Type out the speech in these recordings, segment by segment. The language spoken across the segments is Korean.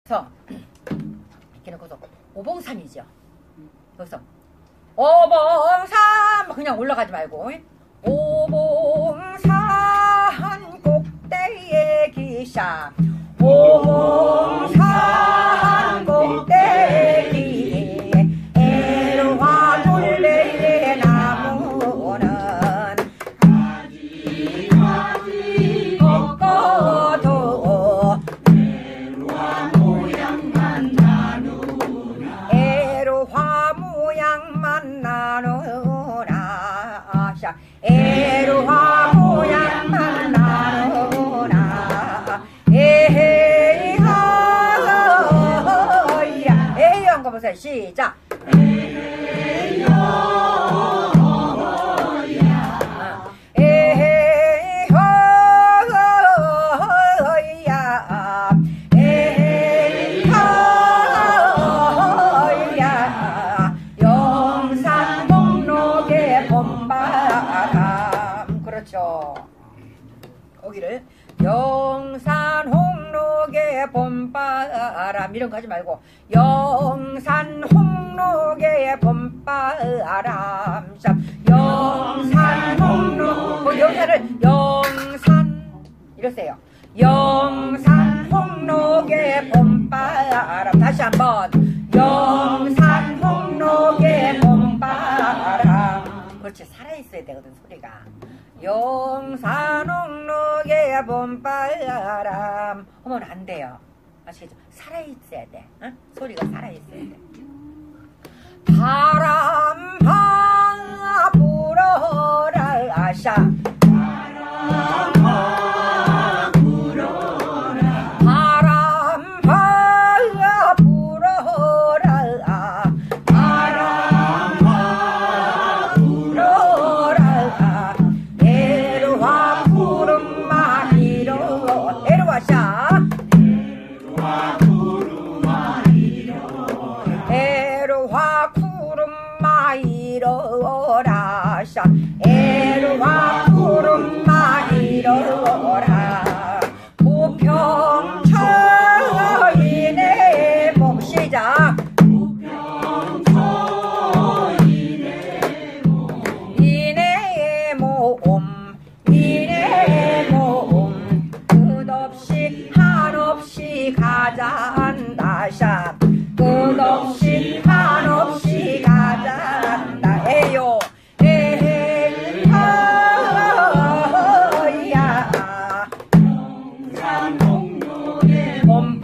자, 이렇게 놓고서 오봉산이죠. 여기서 오봉산 그냥 올라가지 말고 오봉산 꼭대기에 기샤 오봉산 꼭대기에 애로와 둘레의 나무는 가지 꺾어도 애로와 모양만 나누나 애로와 모양만 나누나 애로와 모양만 나누나 에헤이허야 에헤이 한거 보세요. 시작. 거기를 영산 홍록의 봄바람 이런 거 하지 말고 영산 홍록의 봄바람 영산 홍록 그 영산을 영산 이러세요. 영산 홍록의 봄바람 다시 한번 영산 홍록의 봄바람 그렇지 살아있어야 되거든 소리가. 영산 홍록의 봄바람 하면 안 돼요. 아시겠죠? 살아있어야 돼. 응? 소리가 살아있어야 돼. 바람 불어라 아샤 바람 불어라 바람 불어라 바람 불어라 애로와 구름만 이뤄 애로와샤 애로와 구름만 이뤄 애로와 구름만 이뤄라 샤 애로와 구름만 이뤄라 부평처인의 몸 시작 가자한다 끝없이 한없이 가자한다 에요 에헤이야 영산 홍록의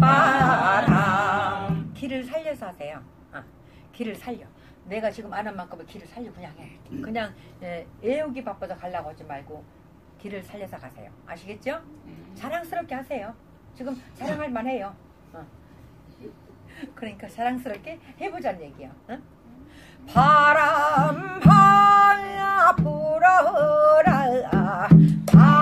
봄바람 길을 살려서 하세요. 길을 살려 내가 지금 아는 만큼은 길을 살려 그냥 해 그냥 애우기 바빠서 가려고 하지 말고 길을 살려서 가세요. 아시겠죠? 자랑스럽게 하세요. 지금 자랑할 만해요. 그러니까 사랑스럽게 해보자는 얘기야. 응? 바람 불어라